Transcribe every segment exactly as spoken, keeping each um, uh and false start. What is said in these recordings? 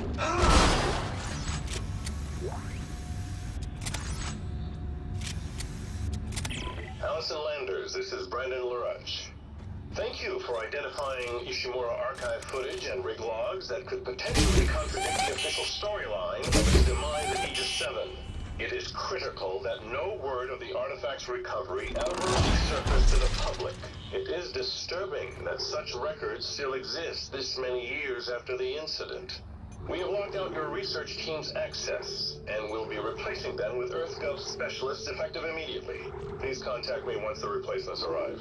This is Brandon LaRush. Thank you for identifying Ishimura archive footage and rig logs that could potentially contradict the official storyline of its demise at Aegis seven. It is critical that no word of the artifact's recovery ever resurface to the public. It is disturbing that such records still exist this many years after the incident. We have locked out your research team's access, and will be replacing them with EarthGov specialists effective immediately. Please contact me once the replacements arrive.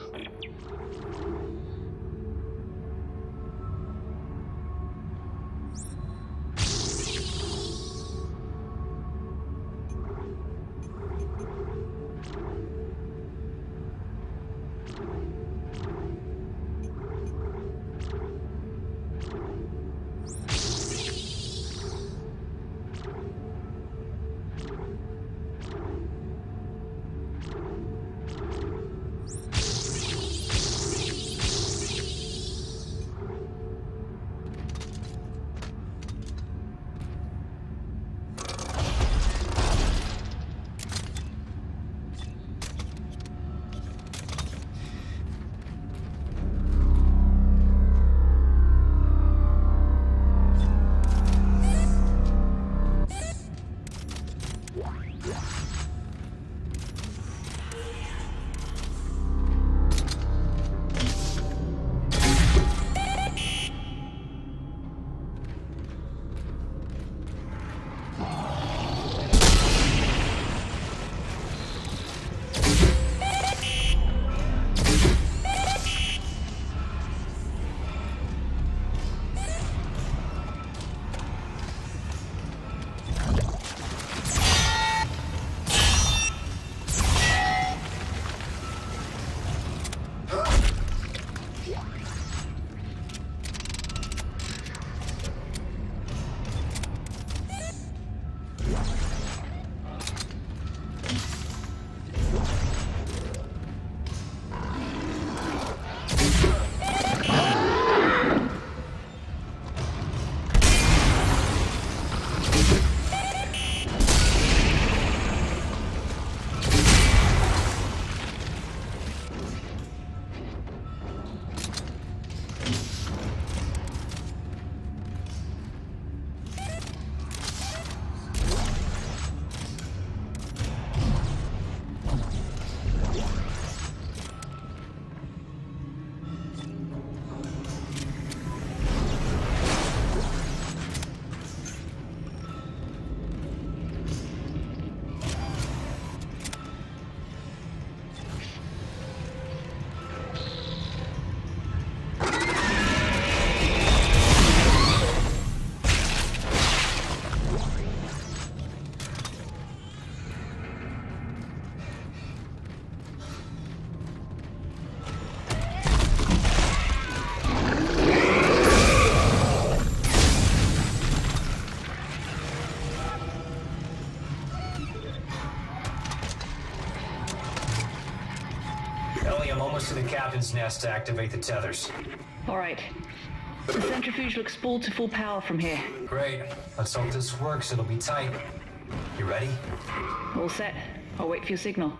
To the captain's nest to activate the tethers. All right. The centrifuge looks spooled to full power from here. Great. Let's hope this works. It'll be tight. You ready? All set. I'll wait for your signal.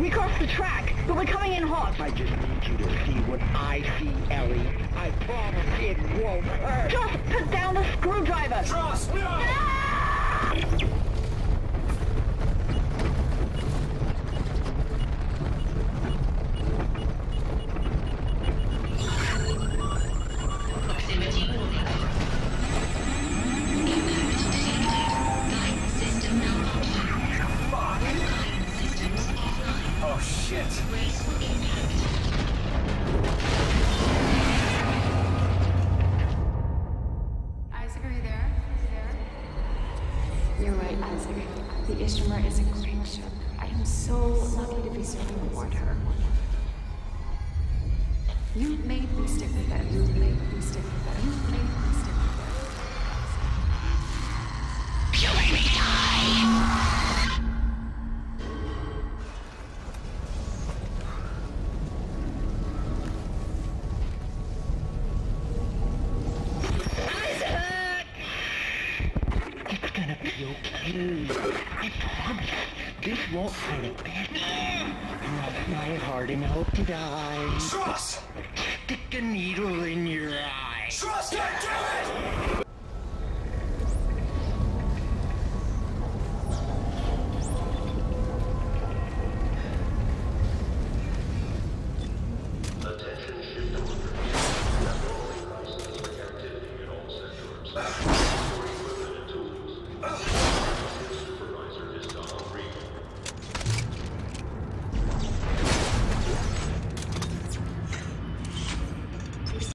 We crossed the track, but we're coming in hot. I just need you to see what I see, Ellie. I promise it won't hurt. Just put down the screwdriver. Trust, no! Proximity warning. Impact detected. Guidance system malfunction. Guidance systems offline. Oh, shit. Graceful impact. Isaac, are you there? You're right, Isaac. The Ishimura is a great ship. I am so lucky to be serving aboard her. You made me stick with it. You made me stick with it. You made me stick with it. You made me die! It's gonna be okay. I promise. This won't hurt a bit. Cross my heart and hope to die. Trust! Stick a needle in your eye. Trust, goddammit!